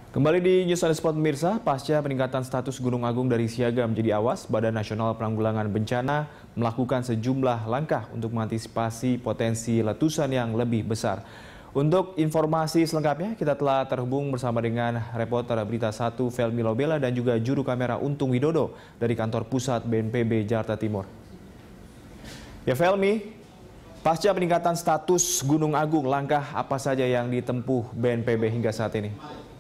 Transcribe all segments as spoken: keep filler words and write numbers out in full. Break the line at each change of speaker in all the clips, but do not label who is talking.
Kembali di News on the Spot pemirsa, pasca peningkatan status Gunung Agung dari siaga menjadi awas, Badan Nasional Penanggulangan Bencana melakukan sejumlah langkah untuk mengantisipasi potensi letusan yang lebih besar. Untuk informasi selengkapnya, kita telah terhubung bersama dengan reporter Berita Satu Felmi Lobela dan juga juru kamera Untung Widodo dari kantor pusat B N P B Jakarta Timur. Ya Felmi, pasca peningkatan status Gunung Agung, langkah apa saja yang ditempuh B N P B hingga saat ini?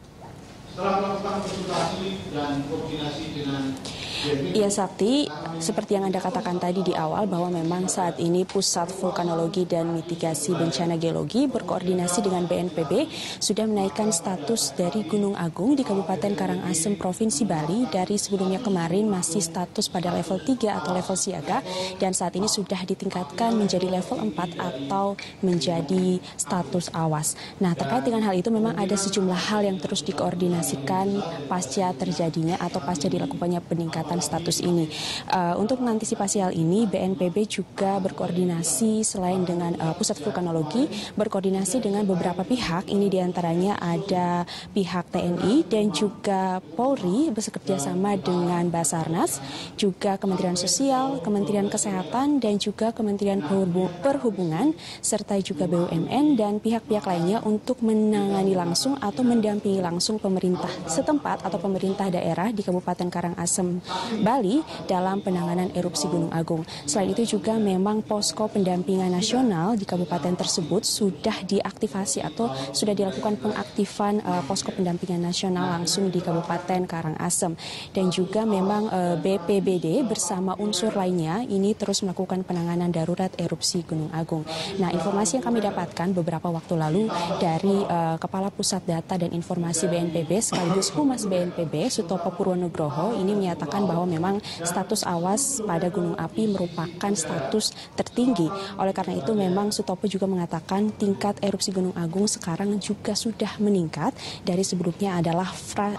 Setelah melakukan konsultasi dan koordinasi dengan
Iya Sakti, seperti yang Anda katakan tadi di awal bahwa memang saat ini Pusat Vulkanologi dan Mitigasi Bencana Geologi berkoordinasi dengan B N P B sudah menaikkan status dari Gunung Agung di Kabupaten Karangasem, Provinsi Bali dari sebelumnya kemarin masih status pada level tiga atau level siaga dan saat ini sudah ditingkatkan menjadi level empat atau menjadi status awas. Nah, terkait dengan hal itu memang ada sejumlah hal yang terus dikoordinasikan pasca terjadinya atau pasca dilakukannya peningkatan status ini. Uh, untuk mengantisipasi hal ini, B N P B juga berkoordinasi selain dengan uh, Pusat Vulkanologi, berkoordinasi dengan beberapa pihak. Ini diantaranya ada pihak T N I dan juga Polri bekerja sama dengan Basarnas, juga Kementerian Sosial, Kementerian Kesehatan, dan juga Kementerian Perhubungan, serta juga B U M N dan pihak-pihak lainnya untuk menangani langsung atau mendampingi langsung pemerintah setempat atau pemerintah daerah di Kabupaten Karangasem, Bali dalam penanganan erupsi Gunung Agung. Selain itu juga memang posko pendampingan nasional di kabupaten tersebut sudah diaktifasi atau sudah dilakukan pengaktifan uh, posko pendampingan nasional langsung di Kabupaten Karangasem. Dan juga memang uh, B P B D bersama unsur lainnya ini terus melakukan penanganan darurat erupsi Gunung Agung. Nah, informasi yang kami dapatkan beberapa waktu lalu dari uh, Kepala Pusat Data dan Informasi B N P B sekaligus Humas B N P B Sutopo Purwonugroho ini menyatakan bahwa memang status awas pada gunung api merupakan status tertinggi. Oleh karena itu memang Sutopo juga mengatakan tingkat erupsi Gunung Agung sekarang juga sudah meningkat. Dari sebelumnya adalah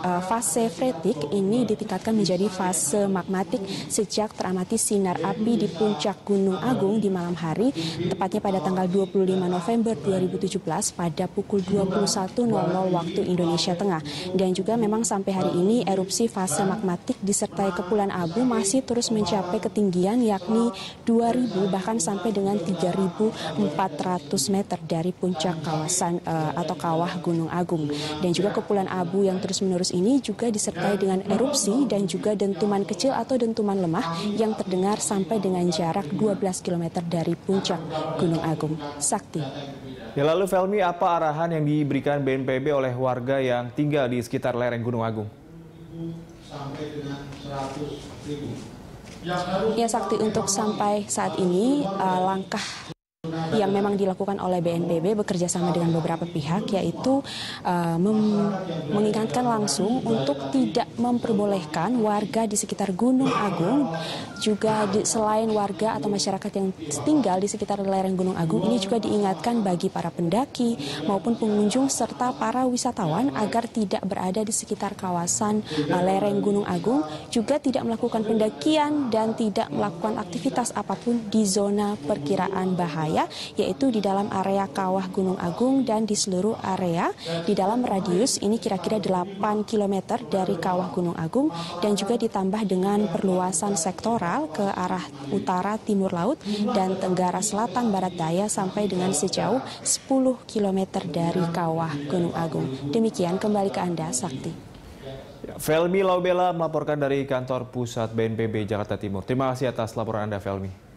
fase freatik ini ditingkatkan menjadi fase magmatik sejak teramati sinar api di puncak Gunung Agung di malam hari, tepatnya pada tanggal dua puluh lima November dua ribu tujuh belas pada pukul dua puluh satu nol nol waktu Indonesia Tengah. Dan juga memang sampai hari ini erupsi fase magmatik disertai kepulan abu masih terus mencapai ketinggian yakni dua ribu bahkan sampai dengan tiga ribu empat ratus meter dari puncak kawasan uh, atau kawah Gunung Agung. Dan juga kepulan abu yang terus-menerus ini juga disertai dengan erupsi dan juga dentuman kecil atau dentuman lemah yang terdengar sampai dengan jarak dua belas kilometer dari puncak Gunung Agung. Sakti.
Ya, lalu Felmi, apa arahan yang diberikan B N P B oleh warga yang tinggal di sekitar lereng Gunung Agung?
sampai dengan seratus ribu.
Ya Sakti, untuk sampai saat ini uh, langkah yang memang dilakukan oleh B N P B bekerja sama dengan beberapa pihak, yaitu uh, mengingatkan langsung untuk tidak memperbolehkan warga di sekitar Gunung Agung, juga di, selain warga atau masyarakat yang tinggal di sekitar lereng Gunung Agung, ini juga diingatkan bagi para pendaki maupun pengunjung serta para wisatawan agar tidak berada di sekitar kawasan uh, lereng Gunung Agung, juga tidak melakukan pendakian dan tidak melakukan aktivitas apapun di zona perkiraan bahaya, yaitu di dalam area kawah Gunung Agung dan di seluruh area di dalam radius ini kira-kira delapan kilometer dari kawah Gunung Agung, dan juga ditambah dengan perluasan sektoral ke arah utara timur laut dan tenggara selatan barat daya sampai dengan sejauh sepuluh kilometer dari kawah Gunung Agung. Demikian, kembali ke Anda, Sakti.
Ya, Felmi Lobela melaporkan dari kantor pusat B N P B Jakarta Timur. Terima kasih atas laporan Anda, Felmi.